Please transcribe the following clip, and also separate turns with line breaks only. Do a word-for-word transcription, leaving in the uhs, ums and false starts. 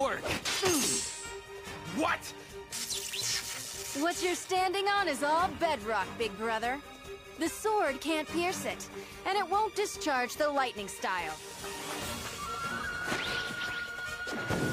work. What?
What you're standing on is all bedrock, big brother. The sword can't pierce it, and it won't discharge the lightning style.